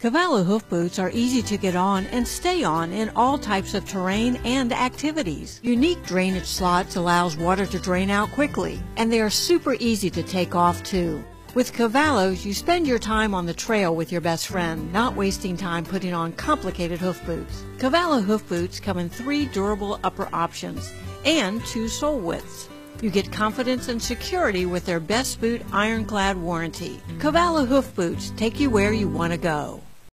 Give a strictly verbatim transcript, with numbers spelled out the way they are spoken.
Cavallo Hoof Boots are easy to get on and stay on in all types of terrain and activities. Unique drainage slots allows water to drain out quickly, and they are super easy to take off too. With Cavallos, you spend your time on the trail with your best friend, not wasting time putting on complicated hoof boots. Cavallo Hoof Boots come in three durable upper options and two sole widths. You get confidence and security with their Best Boot ironclad warranty. Cavallo Hoof Boots take you where you want to go.